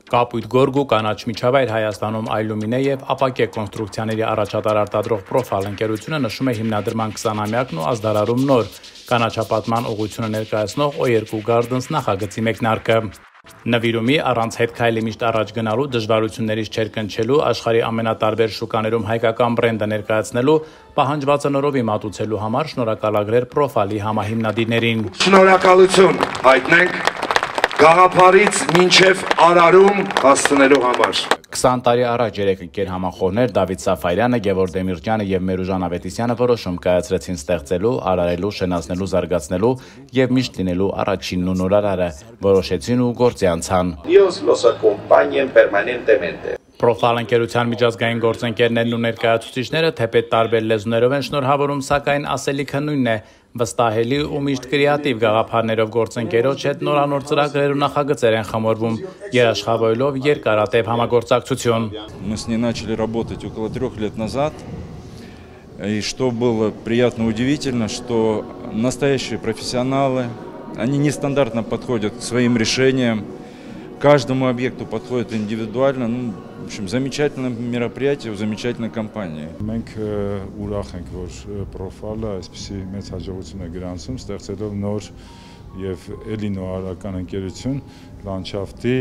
Կապույտ գորգ ու կանաչ միջավայր Հայաստանում այլումին է եւ ապակե կոնստրուկցիաների առաջատար արտադրող Profal ընկերությունը նշում է հիմնադրման 20-ամյակն ու ազդարարում նոր կանաչապատման ուղղությունը ներկայացնող O2 Gardens նախագծի մեկնարկը։ Նվիրումի առանց հետ քայլի միշտ առաջ գնալու դժվարություններից չերկնչելու աշխարհի ամենատարբեր շուկաներում հայկական բրենդը ներկայացնելու պահանջվածը նորովի մատուցելու համար շնորհակալագրեր Profal-ի համահիմնադիրներին։ Շնորհակալություն հայտնենք գաղափարից մինչև արարում հասցնելու համար։ 20 տարի առաջ երեք ընկեր համախոհներ Դավիթ Սաֆարյանը, Գևորգ Դեմիրճյանը եւ Մերուժան Ավետիսյանը որոշում կայացրեցին ստեղծելու, արարելու, շենացնելու, զարգացնելու եւ միշտ լինելու առաջինն ու նորարարը, որոշեցին ու գործի անցան։ Dios los acompañe permanentemente. Profal ընկերության միջազգային գործընկերներն ու ներկայացուցիչները թեպետ տարբեր լեզուներով են շնորհավորում, սակայն ասելիքը նույնն է՝ վստահելի ու միշտ կրեատիվ գաղափարներով գործընկերոջ հետ նորանոր ծրագրեր ու նախագծեր են խմորվում, երաշխավորելով երկարատև համագործակցություն։ Мы с ней начали работать около 3 лет назад, и что было приятно и удивительно, что настоящие профессионалы, они нестандартно подходят к своим решениям, каждому объекту подходят индивидуально. В общем, замечательное мероприятие в замечательной компании. Մենք ուրախ ենք, որ Profal-ը այսպիսի մեծ հաջողություն է գրանցում, ստեղծելով նոր եւ էլի նորարարական ընկերություն լանդշաֆտի,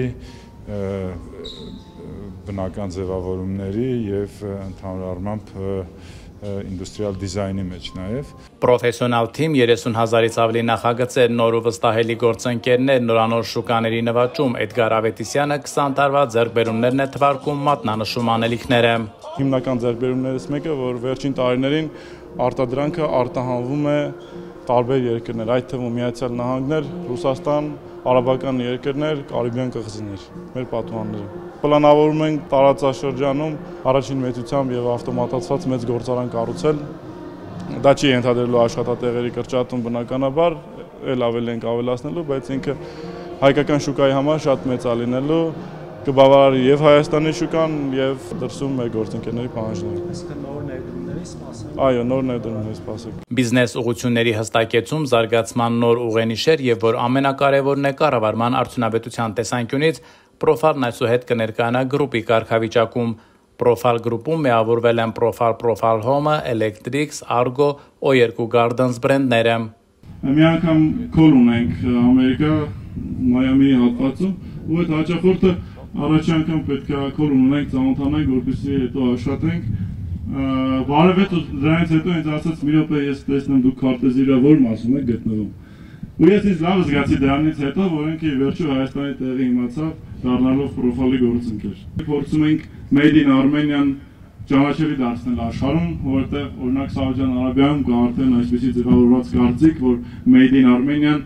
բնական ձևավորումների եւ ընդհանուր առմամբ ինդուստրիալ դիզայնի մեջ նաև Պրոֆեսիոնալ թիմ 30,000-ից ավելի նախագծեր, նոր ու վստահելի գործընկերներ, նորանոր շուկաների նվաճում Էդգար Ավետիսյանը 20 տարվա ձեռքբերումներն է թվարկում մատնանշում անելիքները։ Հիմնական ձեռքբերումներից մեկը, որ վերջին տարիներին արտադրանքը արտահանվում է տարբեր երկրներ, այդ թվում Միացյալ Նահանգներ, Ռուսաստան, արաբական երկրներ, Կարիբյան կղզիներ, մեր պատուհանները։ Պլանավորում ենք տարածաշրջանում առաջին մեծությամբ եւ ավտոմատացված մեծ գործարան կառուցել։ Դա չի ենթադրելու աշխատատեղերի կրճատում բնականաբար, ել ավելի ենք ավելացնելու, բայց ինքը հայկական շուկայի համար շատ մեծ է լինելու, կբավարարի եւ Հայաստանի շուկան եւ դրսում մեր գործընկերների պահանջները։ Այսինքն նոր ներդրումների սպասել։ Այո, նոր ներդրումների սպասել։ Բիզնես ուղղությունների հստակեցում, զարգացման նոր ուղենիշեր եւ որ ամենակարևորն է կառավարման արդյունավետության տեսանկյունից Profal-ն այսուհետ կներկայանա գրուպի կարգավիճակում։ Profal գրուպում միավորվել են Profal Home, Electrics, Argo, O2 Gardens բրենդները։ Մի անգամ քոլ ունենք Ամերիկա, Մայամի հատվածում, ու այդ հաճախորդը առաջի անգամ պետք է քոլ ունենք, ծանոթանանք, որպեսզի հետո աշխատենք։ Բարևետ ու դրանից հետո ինձ ասաց՝ մի րոպե, ես տեսնեմ դուք քարտեզի վրա որ մասում եք գտնվում։ Ու ես ինձ լավ զգացի դրանից հետո, որ ինքը վերջո Հայաստանի տեղի իմացավ, դառնալով Profal-ի գործընկեր։ Փորձում ենք Made in Armenian ճանաչելի դարձնել աշխարհում, որովհետև օրինակ Սաուդյան Արաբիայում կա արդեն այսպիսի ձևավորված կարծիք, որ Made in Armenian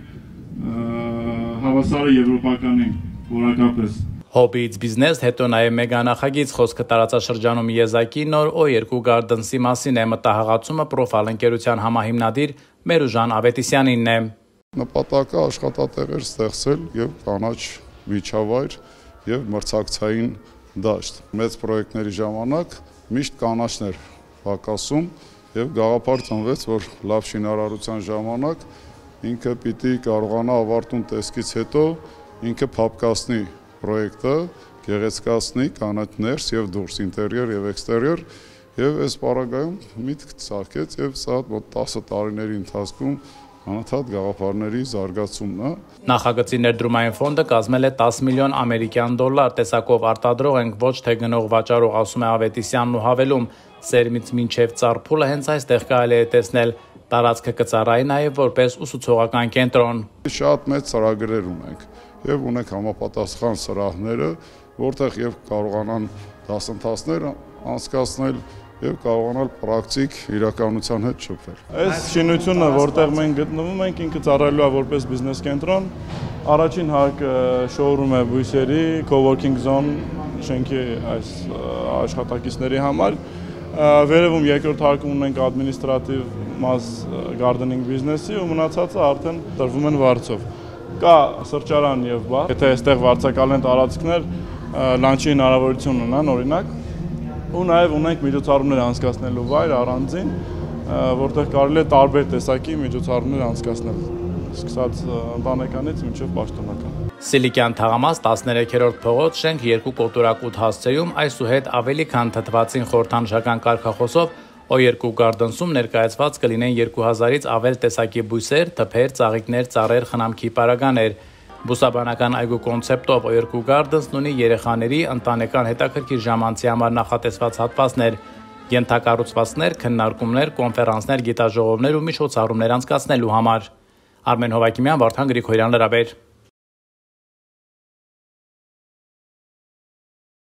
հավասար է եվրոպականին որակապես։ Հոբից բիզնես, հետո նաև մեգանախագիծ խոսքը տարածաշրջանում եզակի նոր O2 Gardens-ի մասին է, մտահղացումը Profal ընկերության համահիմնադիր Մերուժան Ավետիսյանինն է։ Նպատակը աշխատատեղեր ստեղծել եւ կանաչ միջավայր եւ մրցակցային դաշտ։ Մեծ պրոյեկտների ժամանակ միշտ կանաչներ պակասում եւ գաղափար ծնվեց, որ լավ շինարարության ժամանակ ինքը պիտի կարողանա ավարտուն տեսքից հետո ինքը փափկացնի պրոյեկտը, գեղեցկացնի կանաչ ներս եւ դուրս, ինտերիեր եւ էքստերիեր եւ այս պարագայում միտք ծաղկեց եւ սա մոտ 10 տարիների ընթացքում անընդհատ գաղափարների զարգացումն է։ Նախագծի ներդրումային ֆոնդը կազմել է 10 միլիոն ամերիկյան դոլար, տեսակով արտադրող ենք, ոչ թե գնող վաճառող, ասում է Ավետիսյանն ու հավելում, սերմից մինչև ծառփուլը հենց այստեղ կարելի է տեսնել, տարածքը կծառայի նաև որպես ուսուցողական կենտրոն։ Շատ մեծ ծրագրեր ունենք եւ ունենք համապատասխան սրահները, որտեղ եւ կարողանան դասընթացներ անցկացնել եւ կարողանալ պրակտիկ իրականության հետ շփվել։ Այս շինությունը, որտեղ մենք գտնվում ենք, ինքը ծառայելու է որպես բիզնես կենտրոն։ Առաջին հարկը շոուրում է բույսերի, coworking zone շենքի այս աշխատակիցների համար։ Վերևում երկրորդ հարկում ունենք ադմինիստրատիվ մաս gardening բիզնեսի ու մնացածը արդեն տրվում են վարձով։ Կա սրճարան եւ բար։ Եթե այստեղ վարձակալեն տարածքներ, լանչի հնարավորություն ունեն, օրինակ ու նաև ունենք միջոցառումներ անցկացնելու վայր առանձին, որտեղ կարելի է տարբեր տեսակի միջոցառումներ անցկացնել, սկսած ընտանեկանից մինչև պաշտոնական։ Սիլիկյան թաղամաս 13-րդ փողոց շենք 2 կոտորակուտ հասցեում այսուհետ ավելի քան թթվածին խորհրդանշական կարգախոսով O2 Gardens-ում ներկայացված կլինեն 2000-ից ավել տեսակի բույսեր, թփեր, ծաղիկներ, ծառեր, խնամքի պարագաներ։ Բուսաբանական այգու կոնցեպտով O2 Gardens-ն ունի երեխաների ընտանեկան հետաքրքիր ժամանցի համար նախատեսված հատվածներ, ենթակառուցվածքներ, քննարկումներ, կոնֆերանսներ, գիտաժողովներ ու միջոցառումներ անցկացնելու համար։ Արմեն Հովակիմյան, Վարդան Գրիգորյան, Լրաբեր։